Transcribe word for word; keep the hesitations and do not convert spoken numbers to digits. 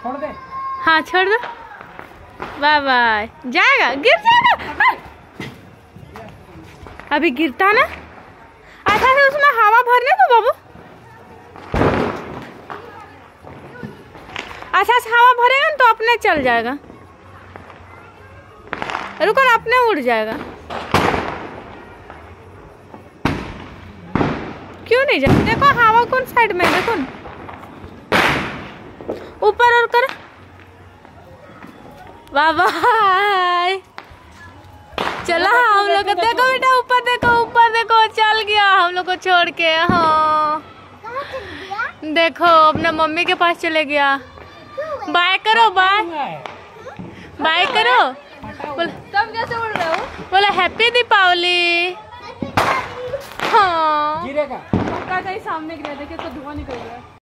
छोड़ दे। हाँ छोड़ दो। Bye bye. जाएगा, गिर जाएगा। अभी गिरता ना। अच्छा से उसमें हवा भरने दो बाबू। अच्छा से हवा भरेगा ना तो अपने चल जाएगा। रुको ना, अपने उड़ जाएगा। क्यों नहीं जाए? देखो हवा कौन साइड में, देखो ऊपर और कर। Bye bye. चला हम लोग, देखो बेटा ऊपर देखो, ऊपर देखो, चल गया हम लोग को छोड़ के। हाँ देखो अपना मम्मी के पास चले गया। बाय करो, बाय बाय करो। तुम कैसे उड़ रहे हो? बोला हैप्पी दीपावली। हाँ गिरेगा। सामने गिरा, देखिए तो धुआं निकल रहा है।